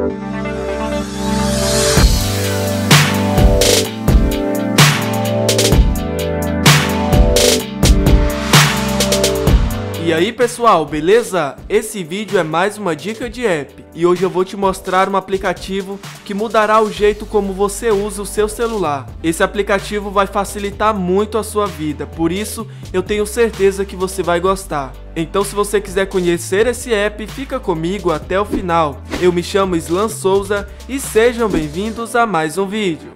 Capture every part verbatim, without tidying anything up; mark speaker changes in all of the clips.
Speaker 1: E aí pessoal, beleza? Esse vídeo é mais uma dica de app e hoje eu vou te mostrar um aplicativo que mudará o jeito como você usa o seu celular. Esse aplicativo vai facilitar muito a sua vida, por isso eu tenho certeza que você vai gostar. Então se você quiser conhecer esse app, fica comigo até o final. Eu me chamo Islan Souza e sejam bem-vindos a mais um vídeo.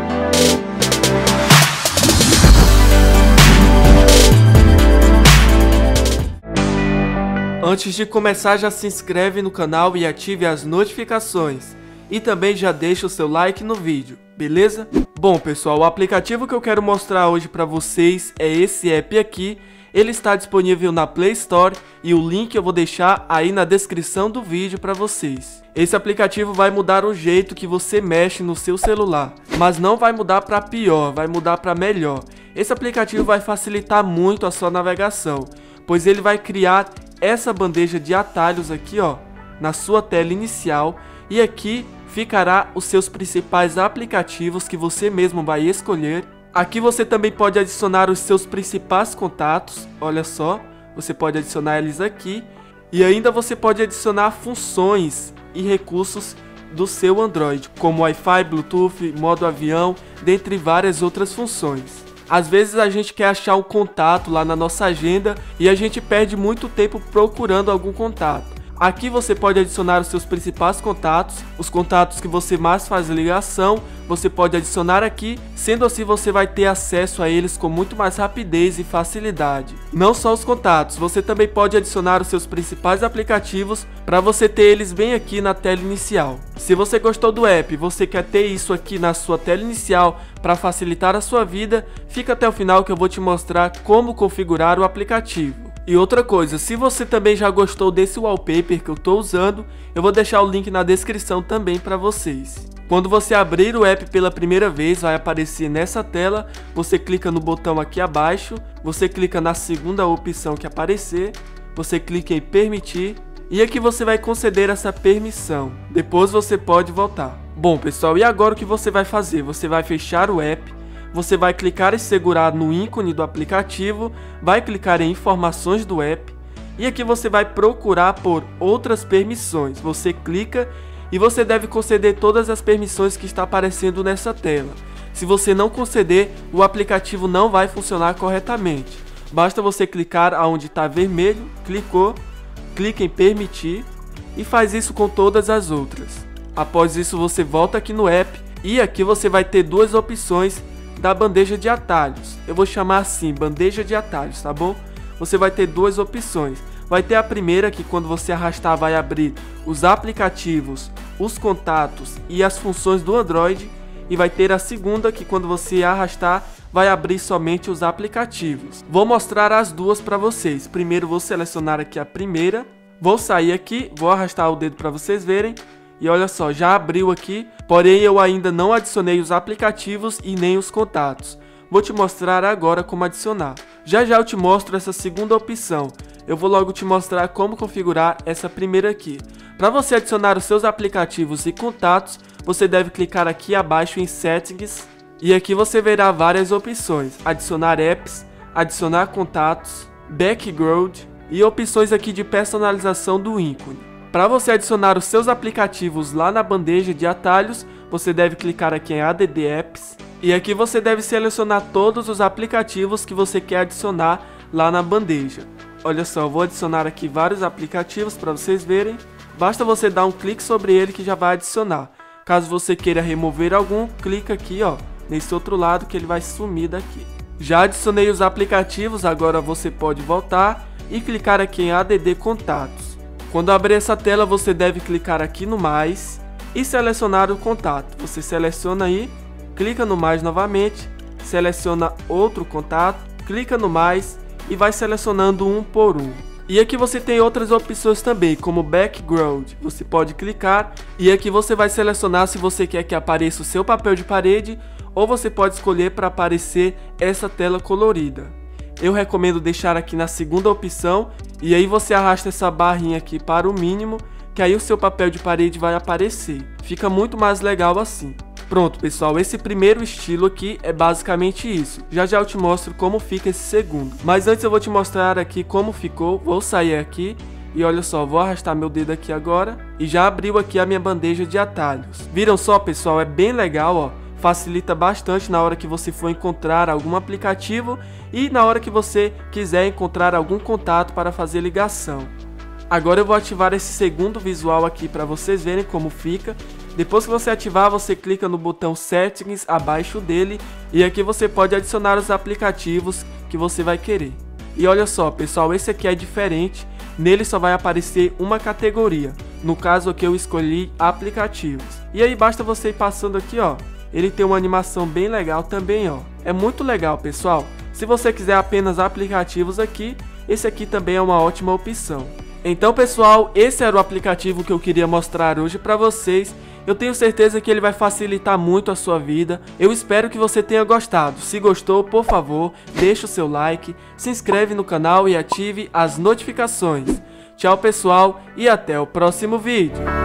Speaker 1: Antes de começar, já se inscreve no canal e ative as notificações. E também já deixa o seu like no vídeo, beleza? Bom pessoal, o aplicativo que eu quero mostrar hoje para vocês é esse app aqui. Ele está disponível na Play Store e o link eu vou deixar aí na descrição do vídeo para vocês. Esse aplicativo vai mudar o jeito que você mexe no seu celular, mas não vai mudar para pior, vai mudar para melhor. Esse aplicativo vai facilitar muito a sua navegação, pois ele vai criar essa bandeja de atalhos aqui, ó, na sua tela inicial, e aqui ficará os seus principais aplicativos que você mesmo vai escolher. Aqui você também pode adicionar os seus principais contatos, olha só, você pode adicionar eles aqui, e ainda você pode adicionar funções e recursos do seu Android, como Wi-Fi, Bluetooth, modo avião, dentre várias outras funções. Às vezes a gente quer achar um contato lá na nossa agenda e a gente perde muito tempo procurando algum contato. Aqui você pode adicionar os seus principais contatos, os contatos que você mais faz ligação, você pode adicionar aqui, sendo assim você vai ter acesso a eles com muito mais rapidez e facilidade. Não só os contatos, você também pode adicionar os seus principais aplicativos para você ter eles bem aqui na tela inicial. Se você gostou do app e você quer ter isso aqui na sua tela inicial para facilitar a sua vida, fica até o final que eu vou te mostrar como configurar o aplicativo. E outra coisa, se você também já gostou desse wallpaper que eu estou usando, eu vou deixar o link na descrição também para vocês. Quando você abrir o app pela primeira vez, vai aparecer nessa tela, você clica no botão aqui abaixo, você clica na segunda opção que aparecer, você clica em permitir, e aqui você vai conceder essa permissão, depois você pode voltar. Bom pessoal, e agora o que você vai fazer? Você vai fechar o app. Você vai clicar e segurar no ícone do aplicativo, vai clicar em informações do app e aqui você vai procurar por outras permissões. Você clica e você deve conceder todas as permissões que está aparecendo nessa tela. Se você não conceder, o aplicativo não vai funcionar corretamente. Basta você clicar aonde está vermelho, clicou, clica em permitir e faz isso com todas as outras. Após isso você volta aqui no app e aqui você vai ter duas opções da bandeja de atalhos. Eu vou chamar assim, bandeja de atalhos, tá bom? Você vai ter duas opções. Vai ter a primeira que quando você arrastar vai abrir os aplicativos, os contatos e as funções do Android. E vai ter a segunda que quando você arrastar vai abrir somente os aplicativos. Vou mostrar as duas para vocês. Primeiro vou selecionar aqui a primeira. Vou sair aqui, vou arrastar o dedo para vocês verem. E olha só, já abriu aqui, porém eu ainda não adicionei os aplicativos e nem os contatos. Vou te mostrar agora como adicionar. Já já eu te mostro essa segunda opção. Eu vou logo te mostrar como configurar essa primeira aqui. Para você adicionar os seus aplicativos e contatos, você deve clicar aqui abaixo em Settings. E aqui você verá várias opções. Adicionar apps, adicionar contatos, background e opções aqui de personalização do ícone. Para você adicionar os seus aplicativos lá na bandeja de atalhos, você deve clicar aqui em Add Apps. E aqui você deve selecionar todos os aplicativos que você quer adicionar lá na bandeja. Olha só, eu vou adicionar aqui vários aplicativos para vocês verem. Basta você dar um clique sobre ele que já vai adicionar. Caso você queira remover algum, clica aqui ó, nesse outro lado que ele vai sumir daqui. Já adicionei os aplicativos, agora você pode voltar e clicar aqui em Add Contatos. Quando abrir essa tela, você deve clicar aqui no mais e selecionar o contato. Você seleciona aí, clica no mais novamente, seleciona outro contato, clica no mais e vai selecionando um por um. E aqui você tem outras opções também, como background. Você pode clicar e aqui você vai selecionar se você quer que apareça o seu papel de parede ou você pode escolher para aparecer essa tela colorida. Eu recomendo deixar aqui na segunda opção e aí você arrasta essa barrinha aqui para o mínimo que aí o seu papel de parede vai aparecer. Fica muito mais legal assim. Pronto, pessoal, esse primeiro estilo aqui é basicamente isso. Já já eu te mostro como fica esse segundo. Mas antes eu vou te mostrar aqui como ficou. Vou sair aqui e olha só, vou arrastar meu dedo aqui agora e já abriu aqui a minha bandeja de atalhos. Viram só, pessoal? É bem legal, ó. Facilita bastante na hora que você for encontrar algum aplicativo e na hora que você quiser encontrar algum contato para fazer ligação. Agora eu vou ativar esse segundo visual aqui para vocês verem como fica. Depois que você ativar, você clica no botão Settings abaixo dele e aqui você pode adicionar os aplicativos que você vai querer. E olha só, pessoal, esse aqui é diferente. Nele só vai aparecer uma categoria. No caso aqui eu escolhi aplicativos. E aí basta você ir passando aqui, ó. Ele tem uma animação bem legal também, ó. É muito legal, pessoal. Se você quiser apenas aplicativos aqui, esse aqui também é uma ótima opção. Então, pessoal, esse era o aplicativo que eu queria mostrar hoje para vocês. Eu tenho certeza que ele vai facilitar muito a sua vida. Eu espero que você tenha gostado. Se gostou, por favor, deixe o seu like, se inscreve no canal e ative as notificações. Tchau, pessoal, e até o próximo vídeo.